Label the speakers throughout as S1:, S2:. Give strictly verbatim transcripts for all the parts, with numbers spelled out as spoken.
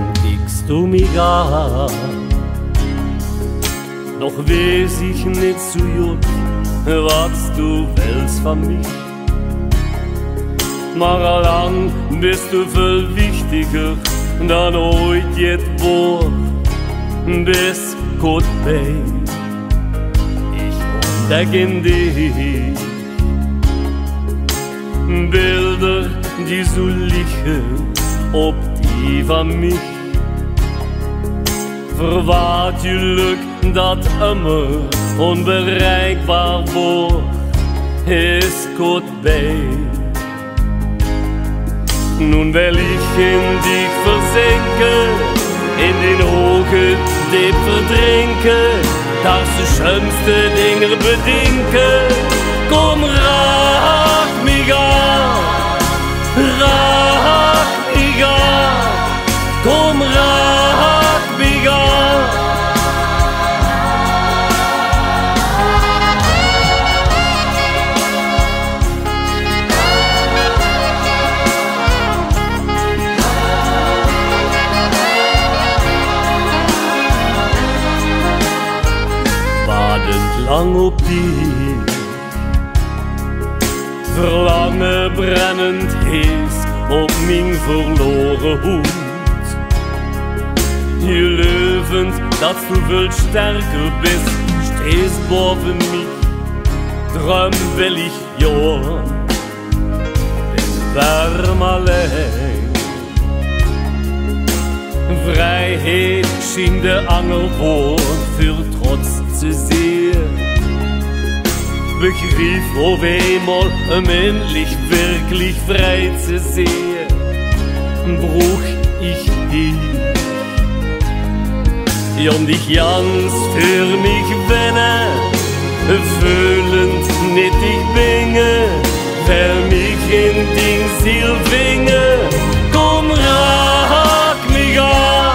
S1: kickst du mich an. Doch weiß ich nicht so gut, was du willst von mich. Maar lang bist du viel wichtiger dan ooit het woord. Bis gut bei, ich entdeck in dich Bilder, die so liegen op die van mich. Verwaart geluk dat immer onbereikbaar wordt, is gut bei. Nun will ich in dich versinken, in den Augen die verdrinken, dass du schönste Dinge bedinken. Komm, rak mich an, rak mich an, komm, rak mich an. Lang op die Verlangen brennend hees op mijn verloren hoed. Je levend dat du veel sterker bist, stehst boven mich. Drum will ich ja in warm alleen. Vrijheid schien de Angelwoord für Trotz zu sehen. Begriff auf einmal, um endlich wirklich frei zu sehen, bruch ich dich. Und ich ganz für mich wennen, fühlend nicht ich binge, wer mich in den Ziel winge. Komm, rak mich an,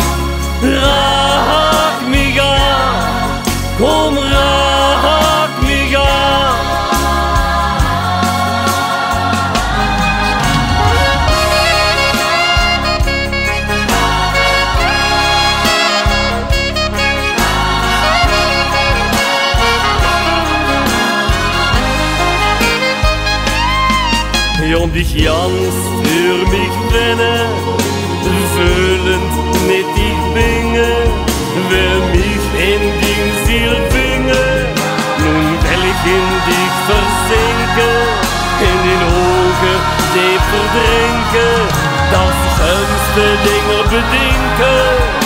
S1: rak mich an, komm, rak mich an. Und ich ganz für mich wennen, fühlend mit ich binge, wer mich in den Ziel winge. Nun will ich in dich versinken, in den Augen die verdrinken, das schönste Dinge bedinken.